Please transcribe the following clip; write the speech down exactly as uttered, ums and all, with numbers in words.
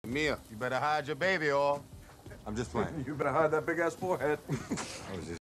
Mia, you better hide your baby, or I'm just playing. You better hide that big-ass forehead. I was just